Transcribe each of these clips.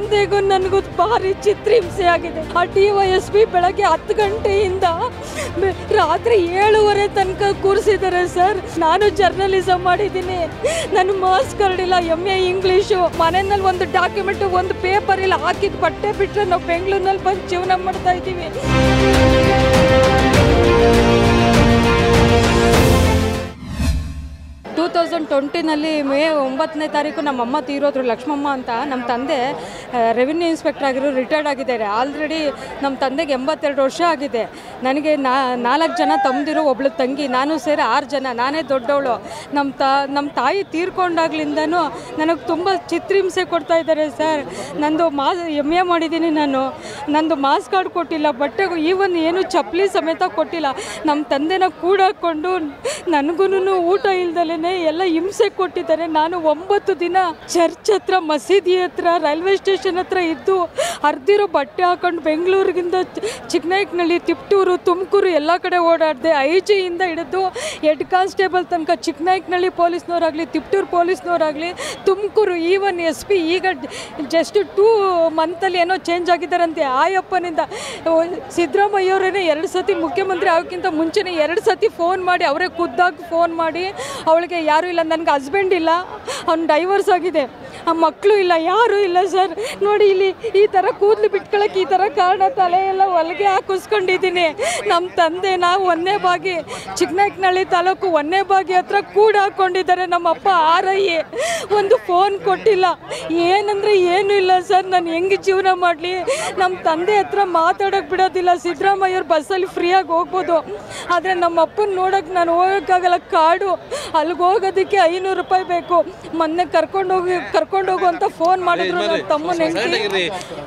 ತಂದೆಗೂ ನನಗೂ ಭಾರಿ ಚಿತ್ರಹಿಂಸೆ ಆಗಿದೆ. ಆ DYSP ಬೆಳಗ್ಗೆ 10 ಗಂಟೆಯಿಂದ ರಾತ್ರಿ 7:30 ತನಕ ಕೂರಿಸಿದ್ದಾರೆ ಸರ್. ನಾನು ಜರ್ನಲಿಸಮ್ ಮಾಡಿದ್ದೀನಿ, ನಾನು ಮಾರ್ಕ್ಸ್ ಕಾರ್ಡ್ ಇಲ್ಲ, MA ಇಂಗ್ಲೀಷು, ಮನೆಯಲ್ಲಿ ಒಂದು ಡಾಕ್ಯುಮೆಂಟ್ ಒಂದು ಪೇಪರ್ ಇಲ್ಲ, ಹಾಕಿದ ಬಟ್ಟೆ ಬಿಟ್ಟರೆ ನಾವು ಬೆಂಗಳೂರಿನಲ್ಲಿ ಬಂದು ಜೀವನ ಮಾಡ್ತಾ ಇದ್ದೀವಿ. 2020ನಲ್ಲಿ ಮೇ 9ನೇ ತಾರೀಕು ನಮ್ಮಮ್ಮ ತೀರೋದ್ರು, ಲಕ್ಷ್ಮಮ್ಮ ಅಂತ. ನಮ್ಮ ತಂದೆ ರೆವಿನ್ಯೂ ಇನ್ಸ್ಪೆಕ್ಟರ್ ಆಗಿರೋ ರಿಟೈರ್ಡ್ ಆಗಿದ್ದಾರೆ. ಆಲ್ರೆಡಿ ನಮ್ಮ ತಂದೆಗೆ 82 ವರ್ಷ ಆಗಿದೆ. ನನಗೆ 4 ಜನ ತಮ್ಮದಿರು, ಒಬ್ಳು ತಂಗಿ, ನಾನು ಸೇರಿ 6 ಜನ. ನಾನೇ ದೊಡ್ಡವಳು. ನಮ್ಮ ತಾಯಿ ತೀರ್ಕೊಂಡಾಗ್ಲಿಂದನೂ ನನಗೆ ತುಂಬ ಚಿತ್ರಹಿಂಸೆ ಕೊಡ್ತಾ ಇದ್ದಾರೆ ಸರ್. ನಂದು MA ಮಾಡಿದ್ದೀನಿ ನಾನು, ನಂದು ಮಾರ್ಕ್ಸ್ ಕಾರ್ಡ್ ಕೊಟ್ಟಿಲ್ಲ, ಬಟ್ಟೆಗೂ ಈವನ್ ಏನು ಚಪ್ಪಲಿ ಸಮೇತ ಕೊಟ್ಟಿಲ್ಲ. ನಮ್ಮ ತಂದೆನ ಕೂಡಾಕೊಂಡು ನನಗೂ ಊಟ ಇಲ್ದಲೇ ಎಲ್ಲ ಹಿಂಸೆ ಕೊಟ್ಟಿದ್ದಾರೆ. ನಾನು 9 ದಿನ ಚರ್ಚ್ ಹತ್ರ, ಮಸೀದಿ ಹತ್ರ, ರೈಲ್ವೆ ಸ್ಟೇಷನ್ ಹತ್ರ ಇದ್ದು ಅರ್ದಿರೋ ಬಟ್ಟೆ ಹಾಕೊಂಡು ಬೆಂಗಳೂರಿಗಿಂದ ಚಿಕ್ಕನಾಯಕನಹಳ್ಳಿ, ತಿಪ್ಟೂರು, ತುಮಕೂರು ಎಲ್ಲ ಕಡೆ ಓಡಾಡಿದೆ. IG ಇಂದ ಹಿಡಿದು ಹೆಡ್ ಕಾನ್ಸ್ಟೇಬಲ್ ತನಕ ಚಿಕ್ಕನಾಯಕನಹಳ್ಳಿ ಪೊಲೀಸ್ನವರಾಗಲಿ, ತಿಪ್ಟೂರು ಪೊಲೀಸ್ನವರಾಗಲಿ, ತುಮಕೂರು, ಈವನ್ SP ಈಗ ಜಸ್ಟ್ 2 ಮಂತಲ್ಲಿ ಏನೋ ಚೇಂಜ್ ಆಗಿದ್ದಾರಂತೆ ಆಯಪ್ಪನಿಂದ. ಸಿದ್ದರಾಮಯ್ಯವರೇ 2 ಸತಿ ಮುಖ್ಯಮಂತ್ರಿ ಆಗೋಕ್ಕಿಂತ ಮುಂಚೆನೇ 2 ಸತಿ ಫೋನ್ ಮಾಡಿ, ಅವರೇ ಖುದ್ದಾಗಿ ಫೋನ್ ಮಾಡಿ, ಅವಳಿಗೆ ಯಾರೂ ಇಲ್ಲ, ನನಗೆ ಹಸ್ಬೆಂಡ್ ಇಲ್ಲ, ಅವ್ನು ಡೈವರ್ಸ್ ಆಗಿದೆ, ಆ ಮಕ್ಕಳು ಇಲ್ಲ, ಯಾರೂ ಇಲ್ಲ ಸರ್. ನೋಡಿ ಇಲ್ಲಿ ಈ ಥರ ಕೂದಲು ಬಿಟ್ಕೊಳ್ಳೋಕೆ ಈ ಥರ ಕಾರಣ, ತಲೆ ಎಲ್ಲ ಹೊಲಿಗೆ ಹಾಕಿಸ್ಕೊಂಡಿದ್ದೀನಿ. ನಮ್ಮ ತಂದೆ ನಾವು ಒಂದೇ ಬಾಗಿ, ಚಿಕ್ಕನಾಯಕನಹಳ್ಳಿ ತಾಲೂಕು ಒಂದೇ ಬಾಗಿ ಹತ್ರ ಕೂಡ ಹಾಕ್ಕೊಂಡಿದ್ದಾರೆ. ನಮ್ಮಪ್ಪ RI ಒಂದು ಫೋನ್ ಕೊಟ್ಟಿಲ್ಲ. ಏನಂದರೆ ಏನೂ ಇಲ್ಲ ಸರ್. ನಾನು ಹೆಂಗೆ ಜೀವನ ಮಾಡಲಿ? ನಮ್ಮ ತಂದೆ ಹತ್ರ ಮಾತಾಡೋಕ್ಕೆ ಬಿಡೋದಿಲ್ಲ. ಸಿದ್ದರಾಮಯ್ಯವ್ರು ಬಸ್ಸಲ್ಲಿ ಫ್ರೀಯಾಗಿ ಹೋಗ್ಬೋದು, ಆದರೆ ನಮ್ಮ ಅಪ್ಪನ ನೋಡೋಕ್ಕೆ ನಾನು ಹೋಗೋಕ್ಕಾಗಲ್ಲ. ಕಾಡು, ಅಲ್ಲಿಗೆ ಹೋಗೋದಕ್ಕೆ 500 ರೂಪಾಯಿ ಬೇಕು. ಮೊನ್ನೆ ಕರ್ಕೊಂಡೋಗು ಅಂತ ಫೋನ್ ಮಾಡಿದ್ರು. ನನ್ನ ತಮ್ಮನ ಹೆಂಡತಿ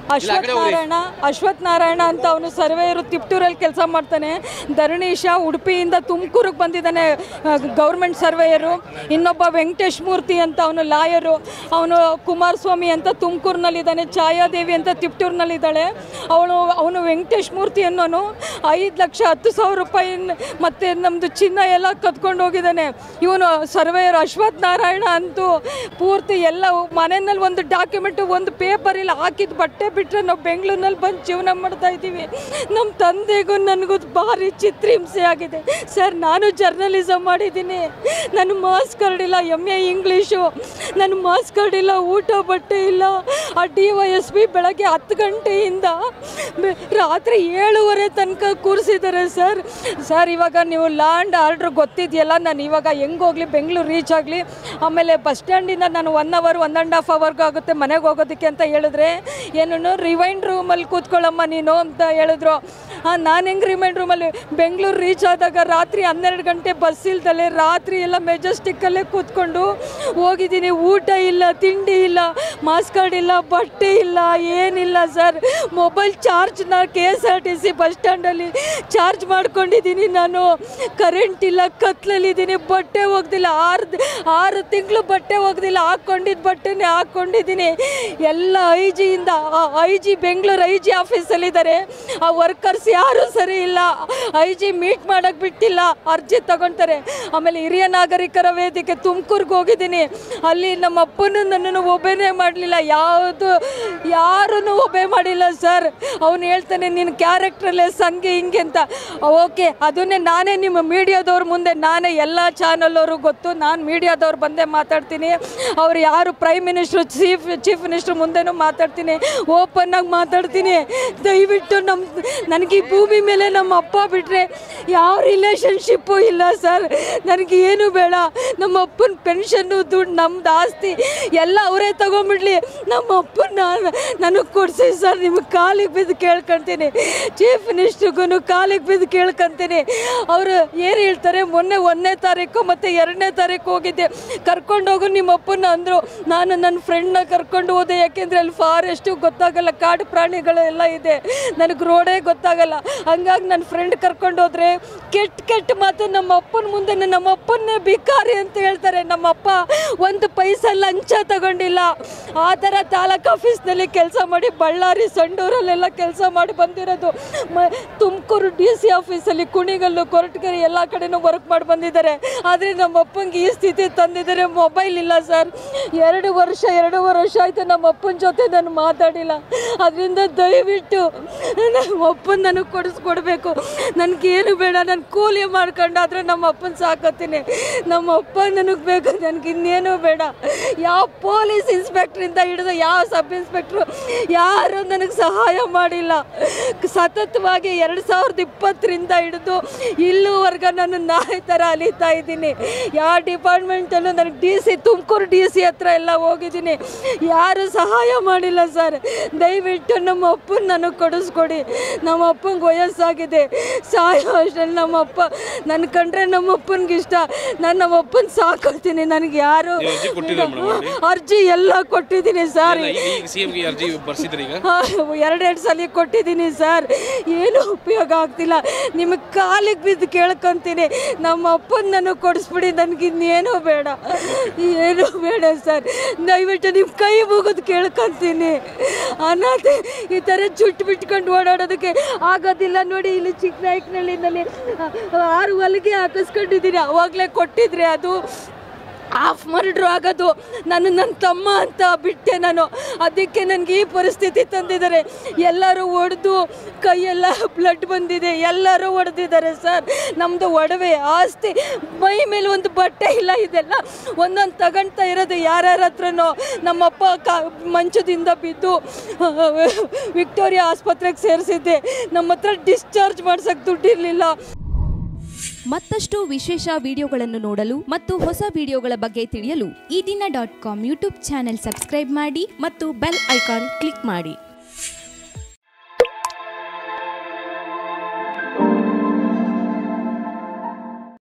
ಅಶ್ವಥ್ ನಾರಾಯಣ ಅಂತ, ಅವನು ಸರ್ವೇಯರು, ತಿಪ್ಟೂರಲ್ಲಿ ಕೆಲಸ ಮಾಡ್ತಾನೆ. ಧರಣೀಶ ಉಡುಪಿಯಿಂದ ತುಮಕೂರಿಗೆ ಬಂದಿದ್ದಾನೆ, ಗೌರ್ಮೆಂಟ್ ಸರ್ವೇಯರು. ಇನ್ನೊಬ್ಬ ವೆಂಕಟೇಶ್ ಮೂರ್ತಿ ಅಂತ, ಅವನು ಲಾಯರು. ಅವನು ಕುಮಾರಸ್ವಾಮಿ ಅಂತ ತುಮಕೂರಿನಲ್ಲಿದ್ದಾನೆ, ಛಾಯಾದೇವಿ ಅಂತ ತಿಪ್ಟೂರಿನಲ್ಲಿದ್ದಾಳೆ. ಅವನು ವೆಂಕಟೇಶ್ ಮೂರ್ತಿ ಅನ್ನೋನು 5,10,000 ರೂಪಾಯಿ ಮತ್ತು ನಮ್ಮದು ಚಿನ್ನ ಎಲ್ಲ ಕದ್ಕೊಂಡು ಹೋಗಿದ್ದಾನೆ. ಇವನು ಸರ್ವೇಯರ್ ಅಶ್ವಥ್ ನಾರಾಯಣ ಅಂತೂ ಪೂರ್ತಿ ಎಲ್ಲ ಮನೆಯಲ್ಲಿ ಒಂದು ಡಾಕ್ಯುಮೆಂಟು ಒಂದು ಪೇಪರ್ ಇಲ್ಲ, ಹಾಕಿದ ಬಟ್ಟೆ ಬಿಟ್ಟರೆ ನಾವು ಬೆಂಗಳೂರಿನಲ್ಲಿ ಬಂದು ಜೀವನ ಮಾಡ್ತಾ ಇದ್ದೀವಿ. ನಮ್ಮ ತಂದೆಗೂ ನನಗೂ ಭಾರಿ ಚಿತ್ರಹಿಂಸೆ ಆಗಿದೆ ಸರ್. ನಾನು ಜರ್ನಲಿಸಮ್ ಮಾಡಿದ್ದೀನಿ, ನಾನು ಮಾರ್ಕ್ಸ್ ಕಾರ್ಡ್ ಇಲ್ಲ, MA ಇಂಗ್ಲೀಷು, ನನ್ನ ಮಾರ್ಕ್ಸ್ ಕಾರ್ಡ್ ಇಲ್ಲ, ಊಟ ಬಟ್ಟೆ ಇಲ್ಲ. ಆ DYSP ಬೆಳಗ್ಗೆ 10 ಗಂಟೆಯಿಂದ ರಾತ್ರಿ 7:30 ತನಕ ಕೂರಿಸಿದ್ದಾರೆ ಸರ್. ಸರ್ ಇವಾಗ ನೀವು ಲಾ ಆ್ಯಂಡ್ ಆರ್ಡ್ರ್ ಗೊತ್ತಿದೆಯಲ್ಲ, ನಾನು ಇವಾಗ ಹೆಂಗೆ ಹೋಗಲಿ, ಬೆಂಗಳೂರು ರೀಚ್ ಆಗಲಿ, ಆಮೇಲೆ ಬಸ್ ಸ್ಟ್ಯಾಂಡಿಂದ ನಾನು 1 hour 1.5 hours ಆಗುತ್ತೆ ಮನೆಗೆ ಹೋಗೋದಕ್ಕೆ ಅಂತ ಹೇಳಿದ್ರೆ, ಏನು ರಿವೈಂಡ್ ರೂಮಲ್ಲಿ ಕೂತ್ಕೊಳ್ಳಮ್ಮ ನೀನು ಅಂತ ಹೇಳಿದ್ರು. ನಾನು ಹೆಂಗೆ ರಿವೈಂಡ್ ರೂಮಲ್ಲಿ ಬೆಂಗಳೂರು ರೀಚ್ ಆದಾಗ ರಾತ್ರಿ 12 ಗಂಟೆ ಬಸ್ ಇಲ್ದಲೆ ರಾತ್ರಿ ಎಲ್ಲ ಮೆಜೆಸ್ಟಿಕ್ಕಲ್ಲೇ ಕೂತ್ಕೊಂಡು ಹೋಗಿದ್ದೀನಿ. ಊಟ ಇಲ್ಲ, ತಿಂಡಿ ಇಲ್ಲ, ಮಾಸ್ಕ್ ಕಾರ್ಡ್ ಇಲ್ಲ, ಬಟ್ಟೆ ಇಲ್ಲ, ಏನಿಲ್ಲ ಸರ್. ಮೊಬೈಲ್ ಚಾರ್ಜ್ನ KSRTC ಬಸ್ ಸ್ಟ್ಯಾಂಡಲ್ಲಿ ಚಾರ್ಜ್ ಮಾಡ್ಕೊಂಡಿದ್ದೀನಿ ನಾನು. ಕರೆಂಟ್ ಇಲ್ಲ, ಕತ್ಲಲ್ಲಿದ್ದೀನಿ, ಬಟ್ಟೆ ಹೋಗ್ದಿಲ್ಲ, 6 ತಿಂಗಳು ಬಟ್ಟೆ ಹೋಗ್ದಿಲ್ಲ, ಹಾಕ್ಕೊಂಡಿದ್ದ ಬಟ್ಟೆನೇ ಹಾಕ್ಕೊಂಡಿದ್ದೀನಿ. ಎಲ್ಲ IG ಬೆಂಗಳೂರು IG ಆಫೀಸಲ್ಲಿದ್ದಾರೆ. ಆ ವರ್ಕರ್ಸ್ ಯಾರೂ ಸರಿ ಇಲ್ಲ, IG ಮೀಟ್ ಮಾಡೋಕ್ಕೆ ಬಿಟ್ಟಿಲ್ಲ, ಅರ್ಜಿ ತಗೊಳ್ತಾರೆ. ಆಮೇಲೆ ಹಿರಿಯ ನಾಗರಿಕರ ವೇದಿಕೆ ತುಮಕೂರಿಗೆ ಹೋಗಿದ್ದೀನಿ, ಅಲ್ಲಿ ನಮ್ಮ ಅಪ್ಪನೂ ನನ್ನನ್ನು ಒಬೇನೇ ಮಾಡಲಿಲ್ಲ, ಯಾರೂ ಒಬೇ ಮಾಡಿಲ್ಲ ಸರ್. ಅವನು ಹೇಳ್ತಾನೆ ನಿನ್ನ ಕ್ಯಾರೆಕ್ಟ್ರಲ್ಲೇ ಸಂಗೆ ಹಿಂಗೆ ಅಂತ. ಓಕೆ, ಅದನ್ನೇ ನಾನೇ ನಿಮ್ಮ ಮೀಡಿಯಾದವ್ರ ಮುಂದೆ, ನಾನೇ ಎಲ್ಲ ಚಾನಲ್ ಗೊತ್ತು, ನಾನು ಮೀಡಿಯಾದವ್ರು ಬಂದೇ ಮಾತಾಡ್ತೀನಿ. ಅವ್ರು ಯಾರು ಪ್ರೈಮ್ ಮಿನಿಸ್ಟ್ರು, ಚೀಫ್ ಮಿನಿಸ್ಟ್ರು ಮುಂದೆನೂ ಮಾತಾಡ್ತೀನಿ, ಓಪನ್ ಆಗಿ ಮಾತಾಡ್ತೀನಿ. ದಯವಿಟ್ಟು ನನಗೆ ಈ ಭೂಮಿ ಮೇಲೆ ನಮ್ಮ ಅಪ್ಪ ಬಿಟ್ಟರೆ ಯಾವ ರಿಲೇಷನ್ಶಿಪ್ಪು ಇಲ್ಲ ಸರ್. ನನಗೆ ಏನು ಬೇಡ. ನಮ್ಮ ಅಪ್ಪನ ಪೆನ್ಷನ್ನು, ದುಡ್ಡು, ನಮ್ದು ಆಸ್ತಿ ಎಲ್ಲ ಅವರೇ ತಗೊಂಬಿಡ್ಲಿ, ನಮ್ಮ ಅಪ್ಪನ ನನಗೆ ಕೊಡಿಸಿ ಸರ್. ನಿಮಗೆ ಕಾಲಿಗೆ ಬಿದ್ದು ಕೇಳ್ಕೊಳ್ತೀನಿ, ಚೀಫ್ ಮಿನಿಸ್ಟ್ರಿಗೂ ಕಾಲಿಗೆ ಬಿದ್ದು ಕೇಳ್ಕೊತೀನಿ. ಅವರು ಏನು ಹೇಳ್ತಾರೆ, ಮೊನ್ನೆ 1ನೇ ತಾರೀಕು ಮತ್ತು 2ನೇ ತಾರೀಕು ಹೋಗಿದ್ದೆ, ಕರ್ಕೊಂಡೋಗು ನಿಮ್ಮ ಅಪ್ಪನ ಅಂದರು. ನಾನು ನನ್ನ ಫ್ರೆಂಡ್ನ ಕರ್ಕೊಂಡು ಹೋದೆ, ಯಾಕೆಂದರೆ ಅಲ್ಲಿ ಫಾರೆಸ್ಟು ಗೊತ್ತಾಗಲ್ಲ, ಕಾಡು ಪ್ರಾಣಿಗಳು ಎಲ್ಲ ಇದೆ, ನನಗೆ ರೋಡೇ ಗೊತ್ತಾಗಲ್ಲ. ಹಂಗಾಗಿ ನನ್ನ ಫ್ರೆಂಡ್ ಕರ್ಕೊಂಡು ಹೋದ್ರೆ ಕೆಟ್ಟ ಮಾತು ನಮ್ಮ ಅಪ್ಪನ ಮುಂದೆ, ನಮ್ಮ ಅಪ್ಪನ್ನೇ ಭಿಕಾರಿ ಅಂತ ಹೇಳ್ತಾರೆ. ನಮ್ಮಪ್ಪ 1 ಪೈಸಾ ಲಂಚ ತಗೊಂಡಿಲ್ಲ. ಆ ಥರ ತಾಲೂಕು ಆಫೀಸ್ನಲ್ಲಿ ಕೆಲಸ ಮಾಡಿ, ಬಳ್ಳಾರಿ, ಸಂಡೂರಲ್ಲೆಲ್ಲ ಕೆಲಸ ಮಾಡಿ ಬಂದಿರೋದು. ತುಮಕೂರು DC ಆಫೀಸಲ್ಲಿ, ಕುಣಿಗಲ್ಲು, ಕೊರಟಗೆರೆ ಎಲ್ಲ ಕಡೆನೂ ವರ್ಕ್ ಮಾಡಿ ಬಂದಿದ್ದಾರೆ. ಆದರೆ ನಮ್ಮ ಅಪ್ಪಂಗೆ ಈ ಸ್ಥಿತಿ ತಂದಿದ್ದಾರೆ. ಮೊಬೈಲ್ ಇಲ್ಲ ಸರ್. 2 2.5 ವರ್ಷ ಆಯಿತು ನಮ್ಮ ಅಪ್ಪನ ಜೊತೆ ನಾನು ಮಾತಾಡಿಲ್ಲ. ಅದರಿಂದ ದಯವಿಟ್ಟು ನಮ್ಮ ಅಪ್ಪನ ನನಗೆ ಕೊಡಿಸ್ಕೊಡ್ಬೇಕು. ನನಗೇನು ಬೇಡ, ನಾನು ಕೂಲಿ ಮಾಡ್ಕೊಂಡಾದ್ರೆ ನಮ್ಮ ಅಪ್ಪನ ಸಾಕತ್ತೀನಿ. ನಮ್ಮ ಅಪ್ಪ ನನಗೆ ಬೇಕು, ನನಗಿನ್ನೇನು ಬೇಡ. ಯಾವ ಪೊಲೀಸ್ ಇನ್ಸ್ಪೆಕ್ಟ್ರಿಂದ ಹಿಡಿದು ಯಾವ ಸಬ್ ಇನ್ಸ್ಪೆಕ್ಟ್ರು ಯಾರು ನನಗೆ ಸಹಾಯ ಮಾಡಿಲ್ಲ. ಸತತವಾಗಿ 2020ರಿಂದ ಹಿಡಿದು ಇಲ್ಲಿವರೆಗೆ ನಾನು ನಾಯಿ ಥರ ಅಲಿತಾ ಇದ್ದೀನಿ. ಯಾವ ಡಿಪಾರ್ಟ್ಮೆಂಟಲ್ಲೂ ನನಗೆ ತುಮಕೂರು DC ಹತ್ರ ಎಲ್ಲ ಹೋಗಿದ್ದೀನಿ, ಯಾರು ಸಹಾಯ ಮಾಡಿಲ್ಲ ಸರ್. ದಯವಿಟ್ಟು ನಮ್ಮ ಅಪ್ಪನ ನನಗೆ ಕೊಡಿಸ್ಕೊಡಿ. ನಮ್ಮ ಅಪ್ಪಂಗೆ ವಯಸ್ಸಾಗಿದೆ, ಸಾಯೋ ಅಷ್ಟರಲ್ಲಿ ನಮ್ಮ ಅಪ್ಪ ನನ್ನ ಕಂಡ್ರೆ ನಮ್ಮ ಅಪ್ಪನಿಗೆ ಇಷ್ಟ. ನಾನು ನಮ್ಮ ಅಪ್ಪನ ಸಾಕೊಳ್ತೀನಿ. ನನಗೆ ಯಾರು ಅರ್ಜಿ ಎಲ್ಲ ಕೊಟ್ಟಿದ್ದೀನಿ ಸರ್, 2 ಸಲ ಕೊಟ್ಟಿದ್ದೀನಿ ಸರ್. ಏನು ಉಪಯೋಗ ಆಗ್ತಿಲ್ಲ. ನಿಮಗೆ ಕಾಲಿಗೆ ಬಿದ್ದು ಕೇಳ್ಕೊತೀನಿ, ನಮ್ಮ ಅಪ್ಪನ ನನಗೆ ಕೊಡಿಸ್ಬಿಡಿ. ನನಗಿನ್ನೇನೂ ಬೇಡ, ಏನೂ ಬೇಡ ಸರ್. ದಯವಿಟ್ಟು ನಿಮ್ಮ ಕೈ ಮುಗಿದು ಕೇಳ್ಕೊತೀನಿ. ಅನಾಥೆ ಈ ಥರ ಜುಟ್ಟು ಬಿಟ್ಕೊಂಡು ಓಡಾಡೋದಕ್ಕೆ ಆಗೋದಿಲ್ಲ. ನೋಡಿ, ಇಲ್ಲಿ ಚಿಕ್ಕನಾಯಕನಹಳ್ಳಿನಲ್ಲಿ 6 ಹೊಲಿಗೆ ಹಾಕಿಸ್ಕೊಂಡಿದ್ದೀನಿ. ಅವಾಗಲೇ ಕೊಟ್ಟಿದ್ರೆ ಅದು ಹಾಫ್ ಮರ್ಡ್ರು ಆಗೋದು. ನನ್ನ ತಮ್ಮ ಅಂತ ಬಿಟ್ಟೆ ನಾನು. ಅದಕ್ಕೆ ನನಗೆ ಈ ಪರಿಸ್ಥಿತಿ ತಂದಿದ್ದಾರೆ. ಎಲ್ಲರೂ ಹೊಡೆದು ಕೈಯೆಲ್ಲ ಬ್ಲಡ್ ಬಂದಿದೆ, ಎಲ್ಲರೂ ಹೊಡೆದಿದ್ದಾರೆ ಸರ್. ನಮ್ಮದು ಒಡವೆ ಆಸ್ತಿ, ಮೈ ಮೇಲೆ ಒಂದು ಬಟ್ಟೆ ಇಲ್ಲ, ಇದೆಲ್ಲ ಒಂದೊಂದು ತಗೊಳ್ತಾ ಇರೋದು ಯಾರ್ಯಾರ ಹತ್ರನೋ. ನಮ್ಮಪ್ಪ ಮಂಚದಿಂದ ಬಿದ್ದು ವಿಕ್ಟೋರಿಯಾ ಆಸ್ಪತ್ರೆಗೆ ಸೇರಿಸಿದ್ದೆ. ನಮ್ಮ ಹತ್ರ ಡಿಸ್ಚಾರ್ಜ್ ಮಾಡ್ಸೋಕ್ಕೆ ದುಡ್ಡಿರಲಿಲ್ಲ. ಮತ್ತಷ್ಟು ವಿಶೇಷ ವಿಡಿಯೋಗಳನ್ನು ನೋಡಲು ಮತ್ತು ಹೊಸ ವಿಡಿಯೋಗಳ ಬಗ್ಗೆ ತಿಳಿಯಲು ಈ ದಿನ .com ಯೂಟ್ಯೂಬ್ ಚಾನೆಲ್ ಸಬ್ಸ್ಕ್ರೈಬ್ ಮಾಡಿ ಮತ್ತು ಬೆಲ್ ಐಕಾನ್ ಕ್ಲಿಕ್ ಮಾಡಿ.